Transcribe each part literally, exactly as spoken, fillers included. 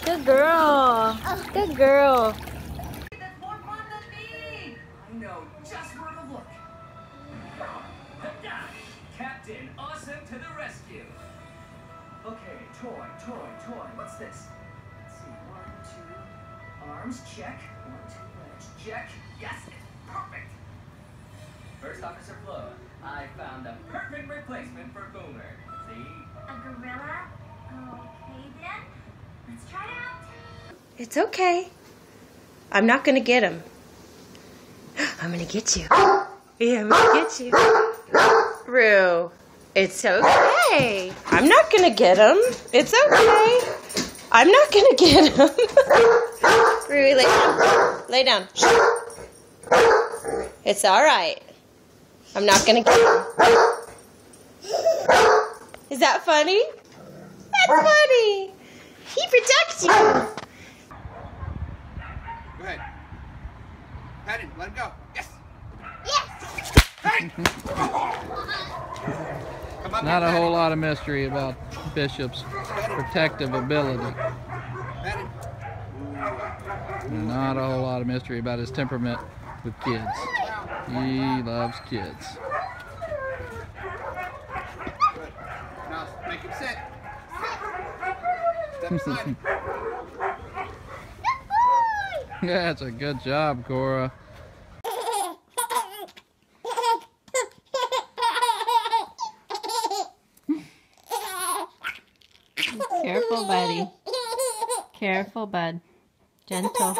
Good girl. Good girl. That's more fun than me. I know just where to look. Captain Awesome to the rescue. Okay, toy, toy, toy. What's this? Let's see. One, two. Arms, check. One, two, legs, check. Yes, it's perfect. First Officer Flo, I found a perfect replacement for Boomer. See? A gorilla? Okay then. Let's try it out. It's okay. I'm not gonna get him. I'm gonna get you. Yeah, I'm gonna get you. Rue, it's okay. I'm not gonna get him. It's okay. I'm not gonna get him. Rue, lay down. Lay down. It's all right. I'm not gonna get him. Is that funny? That's funny. He protects you. Go ahead. Pat him. Let him go. Yes. Yes! Hey! Come up Not here, a whole Patty. lot of mystery about Bishop's protective ability. Patty. Not a whole lot of mystery about his temperament with kids. He loves kids. Good. Now make him sit. Step aside. That's a good job, Cora. Careful, buddy. Careful, bud. Gentle.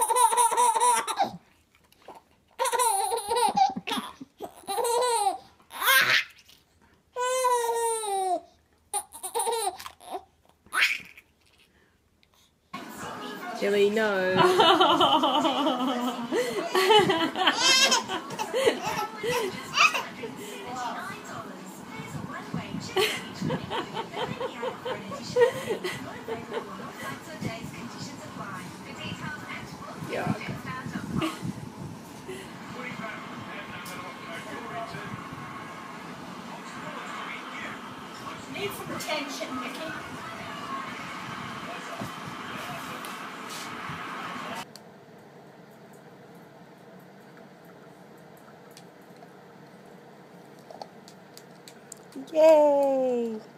Jilly, no. Yuck. Need some attention, Mickey. Yay!